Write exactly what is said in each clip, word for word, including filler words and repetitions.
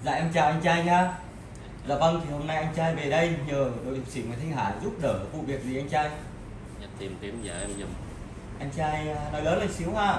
Dạ em chào anh trai nhá. Dạ vâng, thì hôm nay anh trai về đây nhờ đội hiệp sĩ Nguyễn Thanh Hải giúp đỡ vụ việc gì anh trai? Dạ, tìm kiếm vợ em giùm. Anh trai nói lớn lên xíu ha.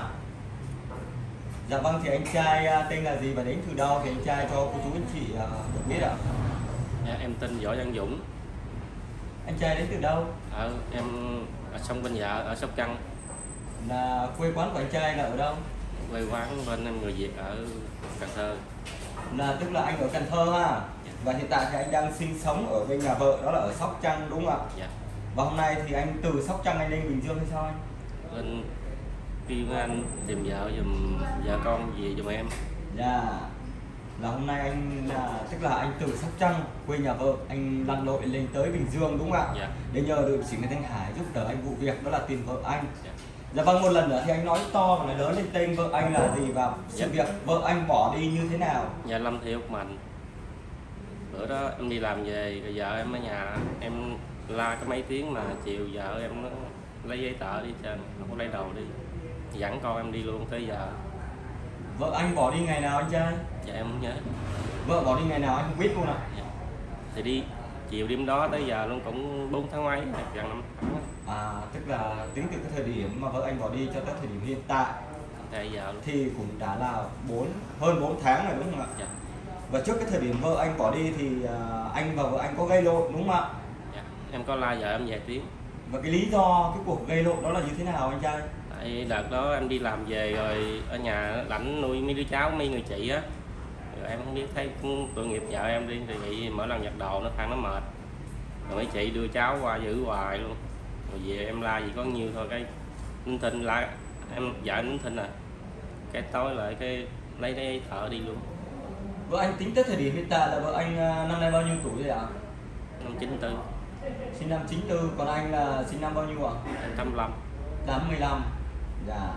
Dạ vâng, thì anh trai tên là gì và đến từ đâu thì anh trai cho cô chú anh chị được biết ạ? Dạ, em tên Võ Văn Dũng. Anh trai đến từ đâu? Ở em ở sông Bên Vợ ở Sóc Trăng. Là quê quán của anh trai là ở đâu? Quê quán bên em người Việt ở Cần Thơ. Là tức là anh ở Cần Thơ ha. Dạ. Và hiện tại thì anh đang sinh sống ở bên nhà vợ đó là ở Sóc Trăng đúng không ạ? Dạ. Và hôm nay thì anh từ Sóc Trăng anh lên Bình Dương hay sao anh? Lên kêu anh tìm vợ giùm vợ con về giùm em. Dạ. Là hôm nay anh là tức là anh từ Sóc Trăng quê nhà vợ anh lặn lội lên tới Bình Dương đúng không ạ? Dạ. Để nhờ đội sĩ Nguyễn Thanh Hải giúp đỡ anh vụ việc đó là tìm vợ anh. Dạ. Dạ vâng, một lần nữa thì anh nói to và nói lớn lên tên vợ anh là gì và sự Dạ. việc vợ anh bỏ đi như thế nào? Dạ Lâm Thị Úc Mạnh. Bữa đó em đi làm về rồi vợ em ở nhà em la cái mấy tiếng mà chiều vợ em nó lấy giấy tờ đi trên không có lấy đồ đi, dẫn con em đi luôn tới giờ. Vợ anh bỏ đi ngày nào anh trai? Dạ em không nhớ. Vợ bỏ đi ngày nào anh không biết luôn ạ? Dạ. Thì đi chiều đêm đó tới giờ luôn cũng bốn tháng mấy, gần năm tháng. À, tức là tính từ cái thời điểm mà vợ anh bỏ đi cho tới thời điểm hiện tại Tại giờ luôn. thì cũng đã là bốn hơn bốn tháng rồi đúng không ạ? Dạ. Và trước cái thời điểm vợ anh bỏ đi thì uh, anh và vợ anh có gây lộn đúng không ạ? Dạ. Em có la vợ em vài tiếng. Và cái lý do cái cuộc gây lộn đó là như thế nào anh trai? Tại đợt đó em đi làm về rồi ở nhà lãnh nuôi mấy đứa cháu mấy người chị á, rồi em không biết thấy cũng tội nghiệp vợ em đi thì bị mỗi lần giặt đồ nó than nó mệt, rồi mấy chị đưa cháu qua giữ hoài luôn, rồi về em la gì có nhiêu thôi cái nín thinh la em vợ em nín thinh à, cái tối lại cái lấy cái thợ đi luôn. Vợ anh tính tới thời điểm hiện tại là vợ anh uh, năm nay bao nhiêu tuổi rồi ạ? Năm chín tư. Sinh năm chín tư, còn anh là sinh năm bao nhiêu ạ? Em tám mươi lăm. tám mươi lăm. Dạ.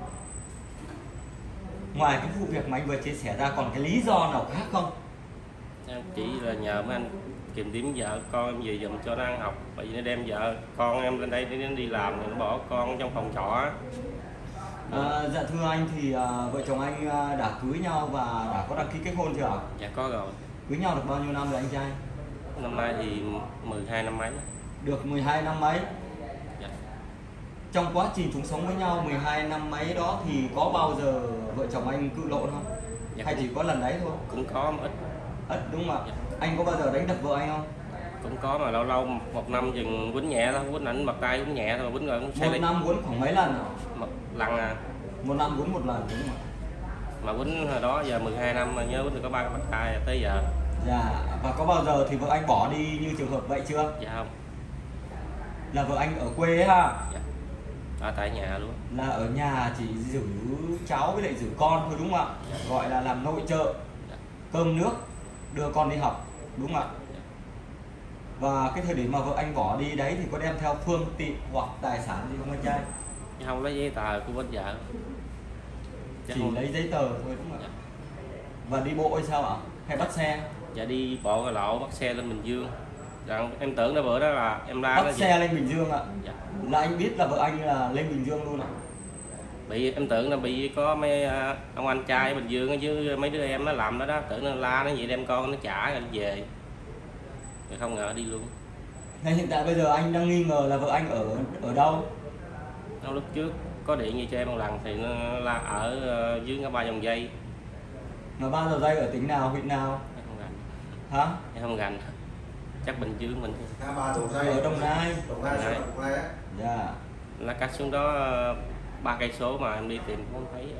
Ngoài cái vụ việc mà anh vừa chia sẻ ra còn cái lý do nào khác không? Em chỉ là nhờ mấy anh tìm kiếm vợ con em về giùm cho nó ăn học, bởi vì nó đem vợ con em lên đây để nó đi làm rồi nó bỏ con trong phòng trọ á. À, dạ thưa anh thì uh, vợ chồng anh uh, đã cưới nhau và đã có đăng ký kết hôn chưa ạ? Dạ có rồi. Cưới nhau được bao nhiêu năm rồi anh trai? Năm nay thì mười hai năm mấy. Được mười hai năm mấy. Dạ. Trong quá trình chúng sống với nhau mười hai năm mấy đó thì có bao giờ vợ chồng anh cự lộn không? Dạ, hay cũng, chỉ có lần đấy thôi? cũng có một ít. Ít đúng không ạ? Dạ. Anh có bao giờ đánh đập vợ anh không? Cũng có mà lâu lâu một năm chừng quýnh nhẹ thôi, quýnh ảnh bật tay quýnh nhẹ thôi, quýnh rồi cũng Một năm quýnh khoảng mấy lần ạ? một lần à. Một năm quýnh một lần đúng không ạ? Mà quýnh hồi đó giờ mười hai năm mà nhớ quýnh được có ba cái bật tay tới giờ. Dạ. Và có bao giờ thì vợ anh bỏ đi như trường hợp vậy chưa? Dạ không. Là vợ anh ở quê ấy ha? Dạ. Ở tại nhà luôn. Là ở nhà chỉ giữ cháu với lại giữ con thôi đúng không ạ? Dạ. Gọi là làm nội trợ. Dạ. Cơm nước, đưa con đi học đúng không ạ? Dạ. Và cái thời điểm mà vợ anh bỏ đi đấy thì có đem theo phương tiện hoặc tài sản gì không anh trai? Chứ không lấy giấy tờ của bên vợ. Chứ Chỉ không... lấy giấy tờ thôi đúng không ạ? Dạ. Và đi bộ hay sao ạ? Hay bắt xe? Dạ đi bộ cái lộ bắt xe lên Bình Dương. Rằng em tưởng đó bữa đó là em la Bắt nó xe lên Bình Dương ạ? Dạ. Là anh biết là vợ anh là lên Bình Dương luôn ạ? Bị em tưởng là bị có mấy ông anh trai ở Bình Dương chứ mấy đứa em nó làm đó đó, tưởng nó la nó vậy đem con nó trả rồi về, rồi không ngờ đi luôn. Nên hiện tại bây giờ anh đang nghi ngờ là vợ anh ở ở đâu? Nó lúc trước có điện như cho em một lần thì nó la ở dưới ngã ba dòng dây. Mà ba giờ dây ở tỉnh nào, huyện nào? Em không gành. Hả? Em không gành. Chắc Bình Dương mình. ngã ba Đồng Nai. Ở Đồng Nai. Đồng Nai, Đồng Nai. Đồng Nai á. Dạ. Là cách xuống đó ba cây số mà em đi tìm cũng không thấy.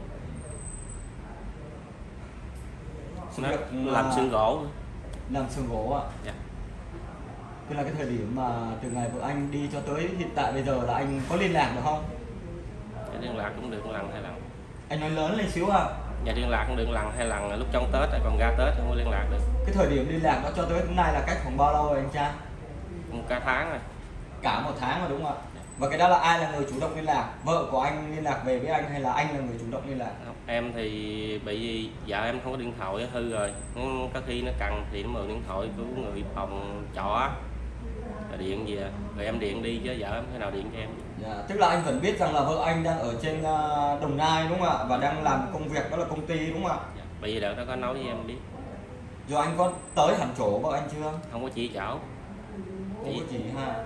Nó làm xương gỗ. Làm xương gỗ ạ? Dạ. Tức là cái thời điểm mà từ ngày vợ anh đi cho tới hiện tại bây giờ là anh có liên lạc được không? Dạ, liên lạc cũng được một lần hai lần. Anh nói lớn lên xíu à? Dạ liên lạc cũng được một lần hai lần, lúc trong Tết còn ra Tết không có liên lạc được. Cái thời điểm liên lạc đó cho tới hôm nay là cách khoảng bao lâu rồi anh trai? Cũng cả tháng rồi. Cả một tháng rồi đúng không ạ? Và cái đó là ai là người chủ động liên lạc? Vợ của anh liên lạc về với anh hay là anh là người chủ động liên lạc? Em thì bị vợ em không có điện thoại hư rồi, có khi nó cần thì nó mượn điện thoại của người phòng trọ rồi điện về, rồi em điện đi chứ vợ em thế nào điện cho em. Dạ, tức là anh vẫn biết rằng là vợ anh đang ở trên Đồng Nai đúng không ạ? Và đang làm công việc đó là công ty đúng không ạ? Dạ, bởi vì đợt đó có nói với em biết. Rồi anh có tới hẳn chỗ vợ anh chưa? Không có chỉ chỗ. Không có chỉ ha.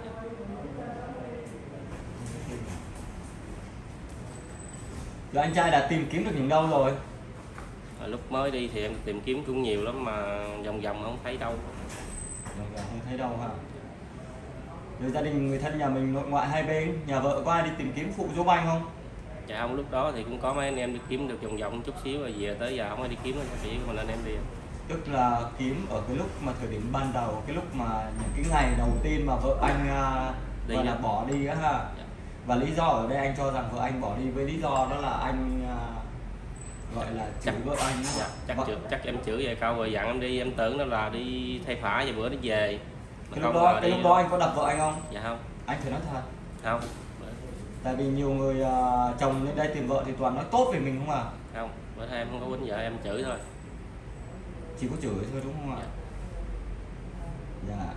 Rồi anh trai đã tìm kiếm được những đâu rồi? À, lúc mới đi thì em tìm kiếm cũng nhiều lắm mà vòng vòng không thấy đâu. Rồi, không thấy đâu ha. Rồi gia đình người thân nhà mình nội ngoại hai bên, nhà vợ có ai đi tìm kiếm phụ giúp anh không? Dạ không, lúc đó thì cũng có mấy anh em đi kiếm được vòng vòng chút xíu rồi về tới giờ không ai đi kiếm nữa, chỉ mình anh em đi. Tức là kiếm ở cái lúc mà thời điểm ban đầu, cái lúc mà những cái ngày đầu tiên mà vợ anh uh, gọi là bỏ đi á ha. Dạ. Và lý do ở đây anh cho rằng vợ anh bỏ đi với lý do đó là anh uh, gọi là chửi vợ anh. Dạ, chắc chửi, chắc em chửi về câu rồi dặn em đi, em tưởng nó là đi thay phả và bữa nó về. Mà cái lúc đó cái lúc đó anh có đập vợ anh không? Dạ không. Anh thử nói thật. Không. Tại vì nhiều người uh, chồng lên đây tìm vợ thì toàn nói tốt về mình không à? Không, bữa nay em không có quýnh vợ, em chửi thôi. Chỉ có chửi thôi đúng không ạ? Dạ. Dạ.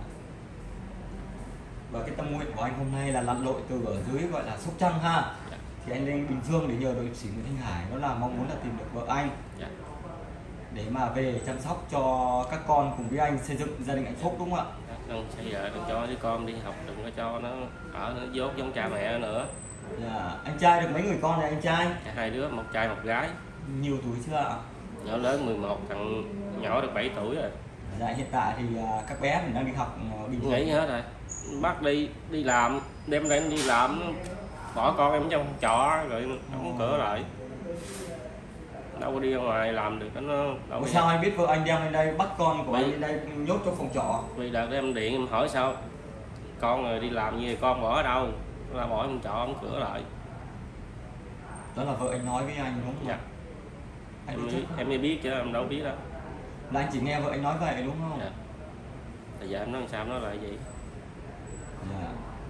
Và cái tâm nguyện của anh hôm nay là lặn lội từ ở dưới gọi là Sóc Trăng ha. Dạ. Thì anh lên Bình Dương để nhờ đội hiệp sĩ Nguyễn Thanh Hải, đó là mong muốn là tìm được vợ anh. Dạ. Để mà về chăm sóc cho các con cùng với anh xây dựng gia đình hạnh phúc đúng không ạ? Dạ. Đừng xây vợ, đừng cho đứa con đi học, đừng có cho nó ở nó dốt giống cha mẹ nữa. Dạ. Anh trai được mấy người con này anh trai? Dạ, hai đứa, một trai một gái. Nhiều tuổi chưa ạ? Nhỏ lớn mười một, thằng nhỏ được bảy tuổi rồi. Dạ, hiện tại thì các bé mình đang đi học bình thường. Nghỉ hết rồi. Bắt đi đi làm, đem ra đi làm, bỏ con em trong trọ rồi đóng cửa lại. Đâu có đi ra ngoài làm được nó đâu. Ủa sao anh biết vợ anh đem lên đây bắt con của anh lên đây nhốt trong phòng trọ? Vì đợt em điện em hỏi sao con rồi đi làm như con bỏ ở đâu, là bỏ trong trọ đóng cửa lại. Đó là vợ anh nói với anh đúng không? Dạ. Anh em biết em mới biết chứ em đâu biết đâu. Là anh chỉ nghe vợ anh nói vậy đúng không? Dạ. Tại giờ em nói sao nó lại vậy. Dạ.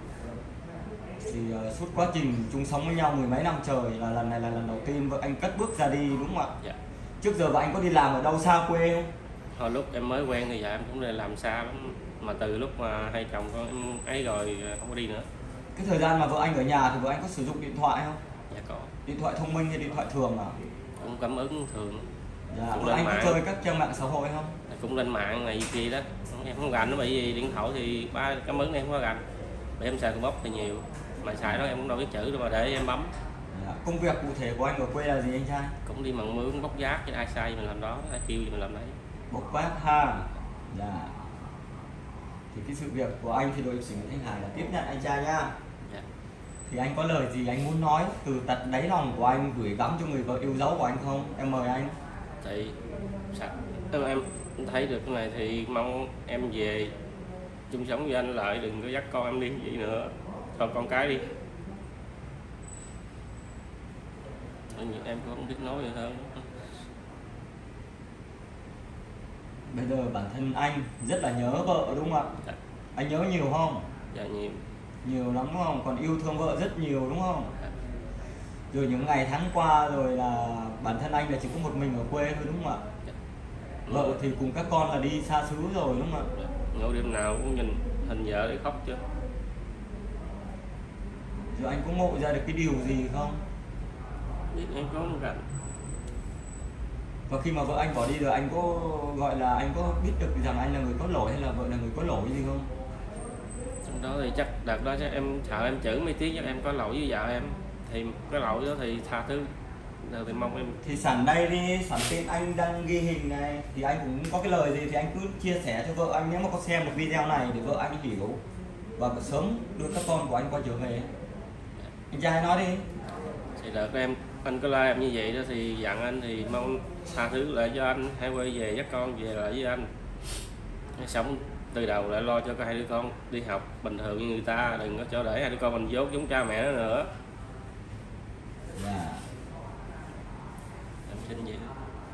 Thì uh, suốt quá trình chung sống với nhau mười mấy năm trời là lần này là lần đầu tiên vợ anh cất bước ra đi đúng không ạ? Dạ. Trước giờ vợ anh có đi làm ở đâu xa quê không? Hồi lúc em mới quen thì dạ em cũng đi làm xa lắm, mà từ lúc mà hai chồng con em ấy rồi không có đi nữa. Cái thời gian mà vợ anh ở nhà thì vợ anh có sử dụng điện thoại không? Dạ có. Điện thoại thông minh hay điện thoại thường à? Cũng cảm ứng thường. Dạ. Vợ anh có chơi các trang mạng xã hội không? Cũng lên mạng này kia đó, em không rành nó bị gì điện thoại thì ba cảm ứng này không có rành. Để em xài Facebook thì nhiều, mà xài đó em cũng đâu biết chữ đâu mà để em bấm. Dạ. Công việc cụ thể của anh ở quê là gì anh trai? Cũng đi mặn mướn bốc vác, chứ ai sai mình làm đó, ai kêu gì mình làm đấy. Bốc vác ha. Dạ. Thì cái sự việc của anh thì đội hiệp sĩ Nguyễn Thanh Hải là tiếp nhận anh trai nha. Dạ. Thì anh có lời gì anh muốn nói từ tận đáy lòng của anh gửi gắm cho người vợ yêu dấu của anh không? Em mời anh. Thì em, em thấy được cái này thì mong em về chung sống với anh lại, đừng có dắt con em đi vậy nữa, cho con cái đi. Em cũng không biết nói gì hơn. Bây giờ bản thân anh rất là nhớ vợ đúng không ạ? Dạ. Anh nhớ nhiều không? Dạ nhiều. Nhiều lắm đúng không? Còn yêu thương vợ rất nhiều đúng không? Dạ. Rồi những ngày tháng qua rồi là bản thân anh là chỉ có một mình ở quê thôi đúng không ạ? Dạ. Vợ thì cùng các con là đi xa xứ rồi đúng không ạ? Dạ. Ngủ đêm nào cũng nhìn hình vợ để khóc chứ. Rồi anh có ngộ ra được cái điều gì không? Biết em có một cảnh. Và khi mà vợ anh bỏ đi rồi anh có gọi là anh có biết được rằng anh là người có lỗi hay là vợ là người có lỗi gì không? Trong đó thì chắc đợt đó chắc em sợ em chửi mấy tiếng chắc em có lỗi với vợ em, thì cái lỗi đó thì tha thứ. Giờ thì mong em. Thì sẵn đây đi, sẵn tên anh đang ghi hình này thì anh cũng có cái lời gì thì anh cứ chia sẻ cho vợ anh nếu mà có xem được video này để vợ anh hiểu và sớm đưa các con của anh quay trở về. Anh trai nói đi. Thì đợt em anh có like em như vậy đó thì dặn anh thì mong tha thứ lại cho anh, hãy quay về dắt con về lại với anh, hãy sống từ đầu lại lo cho hai đứa con đi học bình thường như người ta, đừng có cho để hai đứa con mình dốt giống cha mẹ nó nữa. Yeah. Em xin vậy.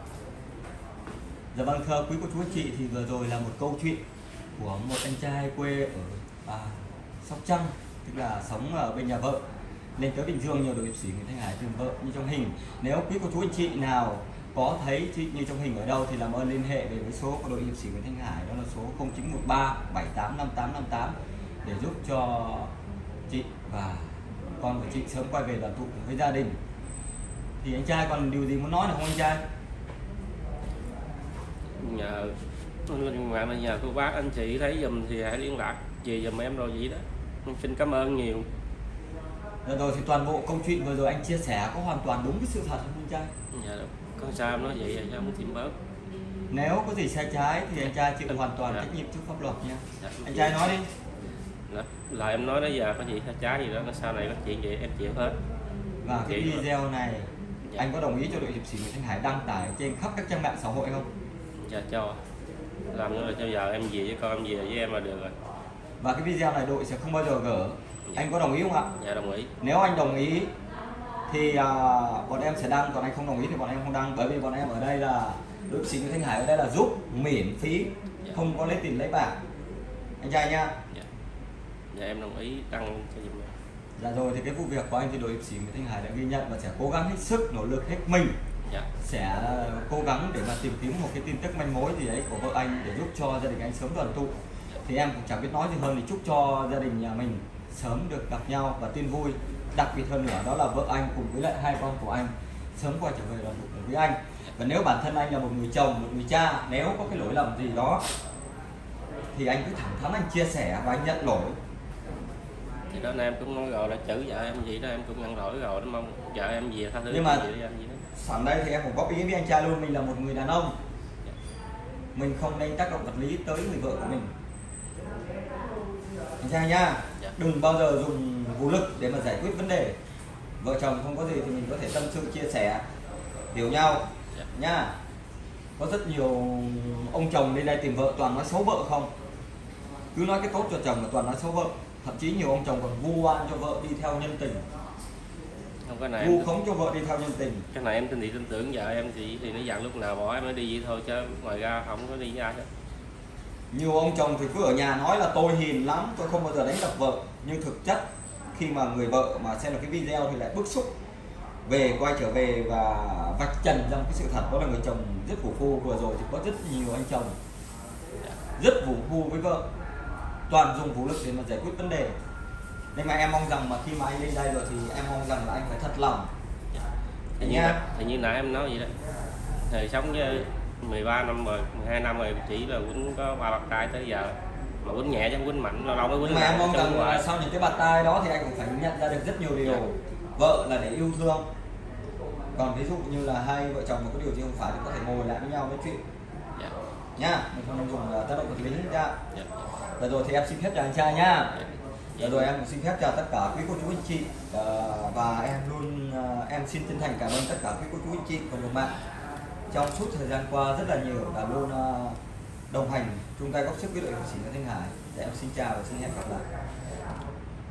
Dạ vâng, thưa quý cô chú anh chị, thì vừa rồi là một câu chuyện của một anh trai quê ở à, Sóc Trăng, tức là sống ở bên nhà vợ, lên tới Bình Dương nhờ đội hiệp sĩ Nguyễn Thanh Hải tìm vợ như trong hình. Nếu quý cô chú anh chị nào có thấy chị như trong hình ở đâu thì làm ơn liên hệ về với số của đội hiệp sĩ Nguyễn Thanh Hải, đó là số không chín một ba bảy tám năm tám năm tám để giúp cho chị và con của chị sớm quay về đoàn tụ cùng với gia đình. Thì anh trai còn điều gì muốn nói được không anh trai? Nhờ Nhưng mà nhờ cô bác anh chị thấy giùm thì hãy liên lạc về giùm em rồi vậy đó. Em xin cảm ơn nhiều. Rồi, rồi thì toàn bộ câu chuyện vừa rồi anh chia sẻ có hoàn toàn đúng cái sự thật không anh trai? Dạ được. Con sao em nói vậy rồi sao không tìm bớt. Nếu có gì sai trái thì anh trai chịu hoàn toàn Dạ. trách nhiệm trước pháp luật nha. Dạ. Anh trai nói đi. Đó. Lời em nói đó giờ có gì sai trái gì đó, sau này có chuyện gì em chịu hết. Và cái Chị- video này Dạ. anh có đồng ý cho đội hiệp sĩ Nguyễn Thanh Hải đăng tải trên khắp các trang mạng xã hội không? Dạ cho. Làm nữa là cho giờ em về với con em về với em là được rồi. Và cái video này đội sẽ không bao giờ gỡ. Anh có đồng ý không ạ? Dạ đồng ý. Nếu anh đồng ý thì à, bọn em sẽ đăng, còn anh không đồng ý thì bọn em không đăng, bởi vì bọn em ở đây là đội hiệp sĩ Nguyễn Thanh Hải ở đây là giúp miễn phí, Dạ. không có lấy tiền lấy bạc. Anh trai nha. Dạ. Dạ em đồng ý đăng cho giùm em. Dạ rồi, thì cái vụ việc của anh thì đội hiệp sĩ Nguyễn Thanh Hải đã ghi nhận và sẽ cố gắng hết sức, nỗ lực hết mình, Dạ. sẽ cố gắng để mà tìm kiếm một cái tin tức manh mối gì đấy của vợ anh để giúp cho gia đình anh sớm đoàn tụ. Thì em cũng chẳng biết nói gì hơn thì chúc cho gia đình nhà mình sớm được gặp nhau và tin vui. Đặc biệt hơn nữa đó là vợ anh cùng với lại hai con của anh sớm quay trở về đoàn tụ với anh. Và nếu bản thân anh là một người chồng, một người cha, nếu có cái lỗi lầm gì đó thì anh cứ thẳng thắn anh chia sẻ và anh nhận lỗi. Thì đó em cũng nói rồi là chữ vợ em gì đó em cũng nhận lỗi rồi, nó mong vợ em về tha thứ Nhưng mà cho em gì đó. sẵn đây thì em cũng góp ý với anh trai luôn, mình là một người đàn ông, mình không nên tác động vật lý tới người vợ của mình. Anh trai nha, Dạ. đừng bao giờ dùng vũ lực để mà giải quyết vấn đề. Vợ chồng không có gì thì mình có thể tâm sự chia sẻ, hiểu nhau. Dạ. Nha. Có rất nhiều ông chồng lên đây tìm vợ toàn nói xấu vợ không, cứ nói cái tốt cho chồng mà toàn nói xấu vợ. Thậm chí nhiều ông chồng còn vu oan cho vợ đi theo nhân tình, Không cái này vu em, khống cho vợ đi theo nhân tình. cái này em tin thì tin tưởng vợ em thì thì nó dặn lúc nào bỏ em mới đi vậy thôi, chứ ngoài ra không có đi với ai hết. Nhiều ông chồng thì cứ ở nhà nói là tôi hiền lắm, tôi không bao giờ đánh đập vợ, nhưng thực chất khi mà người vợ mà xem được cái video thì lại bức xúc, về quay trở về và vạch trần ra một cái sự thật, đó là người chồng rất vũ phu. Vừa rồi thì có rất nhiều anh chồng rất vũ phu với vợ, toàn dùng vũ lực để mà giải quyết vấn đề. Nhưng mà em mong rằng mà khi mà anh lên đây rồi thì em mong rằng là anh phải thật lòng. Thì như, Nha. thì như nãy em nói vậy đó, thời sống với mười ba năm rồi, mười hai năm rồi, chỉ là quýnh có ba bạc tay tới giờ, mà quýnh nhẹ chứ không quýnh mạnh, lâu lâu mới Nhưng quýnh mà em mong trong rằng ngoài. là sau những cái bạt tai đó thì anh cũng phải nhận ra được rất nhiều điều. Vợ là để yêu thương, còn ví dụ như là hai vợ chồng mà có điều gì không phải thì có thể ngồi lại với nhau nói chuyện. Dạ. Nhá, mình không nên dùng uh, tác động vật lý nha. Dạ. Rồi, rồi thì em xin phép chào anh trai nhá. Dạ. Rồi, rồi em cũng xin phép chào tất cả quý cô chú anh chị. Ờ, và em luôn uh, em xin chân thành cảm ơn tất cả quý cô chú anh chị cộng đồng mạng trong suốt thời gian qua rất là nhiều đã luôn uh, đồng hành chung tay góp sức với đội hiệp sĩ Nguyễn Thanh Hải. Để em xin chào và xin hẹn gặp lại.